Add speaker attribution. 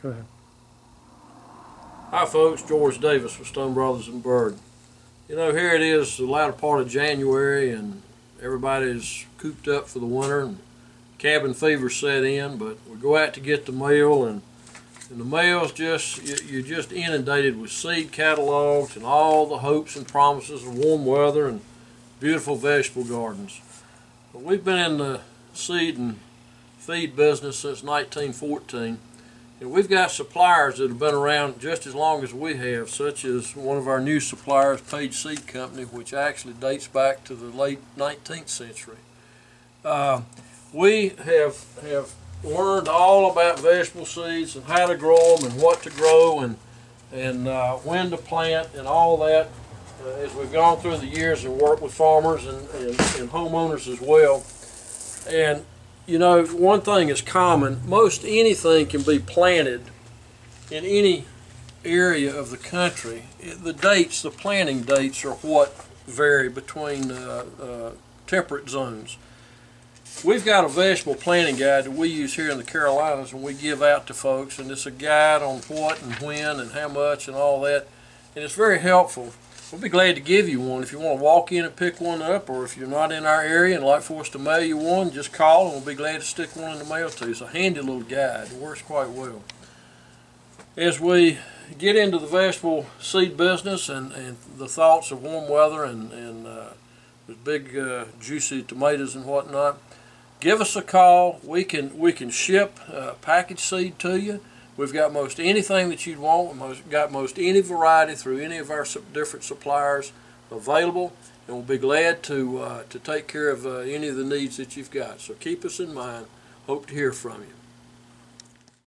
Speaker 1: Go ahead.
Speaker 2: Hi folks, George Davis with Stone Brothers Byrd. You know, here it is the latter part of January and everybody's cooped up for the winter and cabin fever set in, but we go out to get the mail and the mail's you're just inundated with seed catalogs and all the hopes and promises of warm weather and beautiful vegetable gardens. But we've been in the seed and feed business since 1914. And we've got suppliers that have been around just as long as we have, such as one of our new suppliers, Page Seed Company, which actually dates back to the late 19th century. We have learned all about vegetable seeds and how to grow them and what to grow and when to plant and all that as we've gone through the years and worked with farmers and homeowners as well. And you know, one thing is common. Most anything can be planted in any area of the country. The planting dates are what vary between temperate zones. We've got a vegetable planting guide that we use here in the Carolinas and we give out to folks, and it's a guide on what and when and how much and all that, and it's very helpful. We'll be glad to give you one if you want to walk in and pick one up, or if you're not in our area and like for us to mail you one, just call and we'll be glad to stick one in the mail to you. It's a handy little guide. It works quite well. As we get into the vegetable seed business and the thoughts of warm weather and those big juicy tomatoes and whatnot, give us a call. We can ship packaged seed to you. We've got most anything that you'd want. We've got most any variety through any of our different suppliers available, and we'll be glad to take care of any of the needs that you've got. So keep us in mind. Hope to hear from you.